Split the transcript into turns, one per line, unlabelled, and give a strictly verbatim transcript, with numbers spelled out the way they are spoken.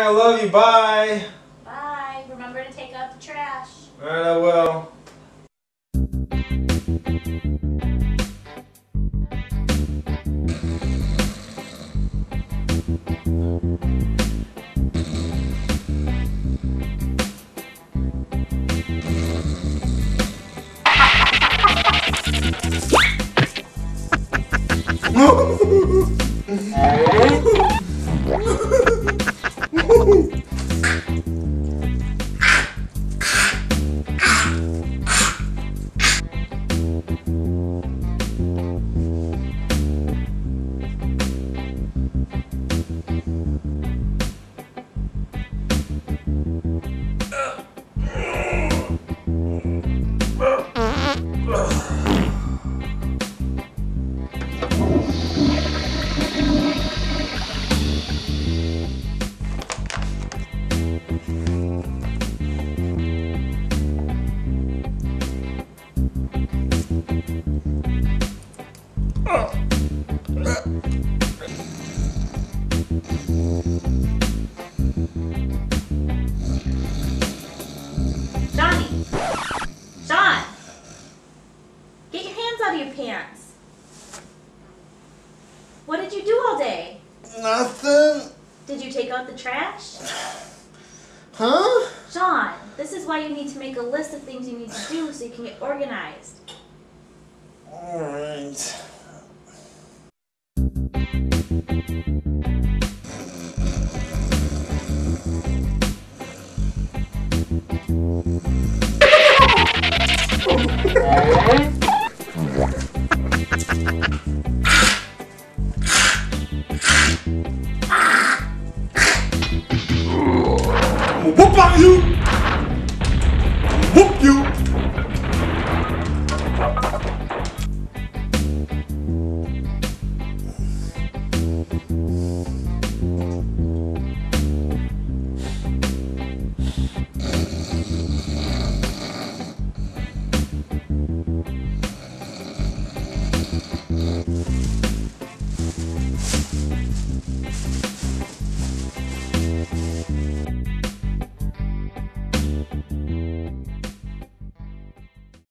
I love you. Bye.
Bye. Remember to take out the trash.
Alright, I will.
Johnny! John! Get your hands out of your pants. What did you do all day?
Nothing.
Did you take out the trash?
Huh?
John, this is why you need to make a list of things you need to do so you can get organized.
Alright. Whoop on you!